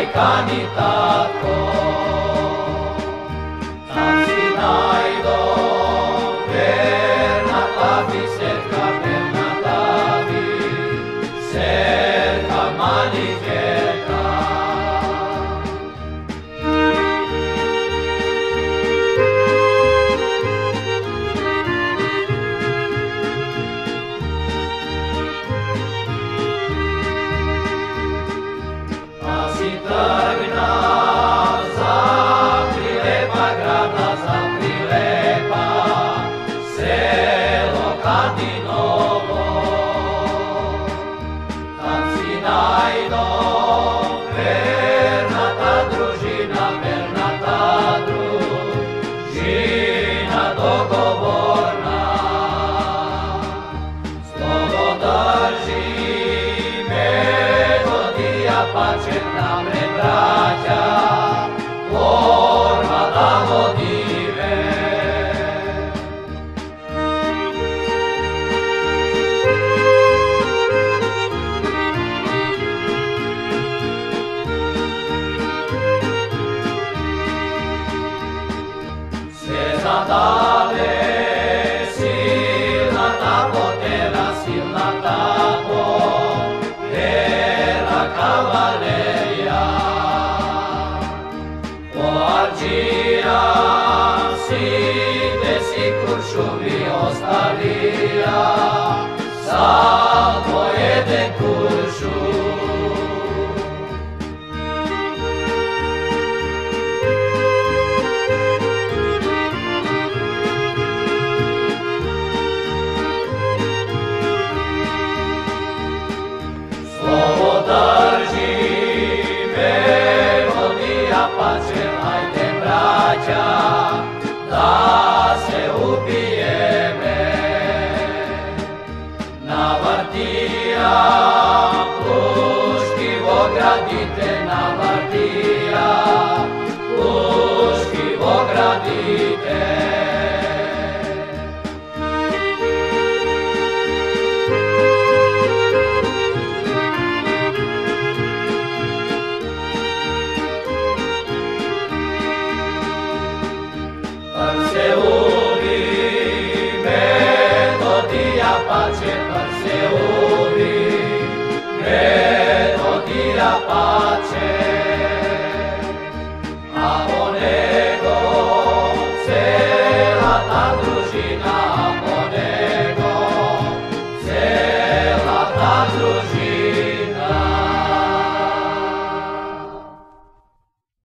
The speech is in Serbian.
ni tako. Tam si najdo, verna tavi, setka verna tavi, setka maličeka. Trgna zaprilepa, grada zaprilepa, selo Kadinovo. Tam si najdo, verna ta družina dogovorna. Slovo drži, melodija pače napred braća, borba da vodive. Sve zadale, silna ta potera, silna tako, vera kavalerija. Po Arđija, si Kuršumi ostalija, salvo jeden Kuršum. Slovo drži, melodija pače, hajde braća, da se upijeme. Na Vartija, Pluški, Vogradi,